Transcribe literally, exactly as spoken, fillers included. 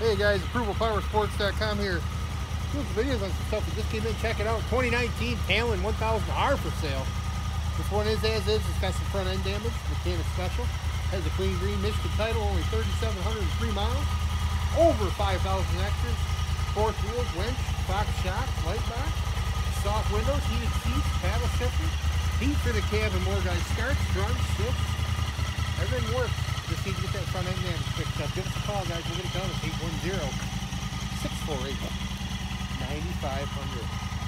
Hey guys, approval power sports dot com here. Doing some videos on some stuff that just came in. Check it out. twenty nineteen Talon one thousand R for sale. This one is as is. It's got some front end damage. Mechanic special. Has a clean green Michigan title. Only thirty-seven hundred three miles. Over five thousand extras. Fourth wheels, winch, box shock, light box, soft windows, heated seats, paddle shifter, heat for the cab, and more guys. Starts, runs, shifts. Everything works. Just need to get that front end damage fixed up. Give us a call, guys. We'll get it done. It's eight one zero, six four eight, nine five zero zero.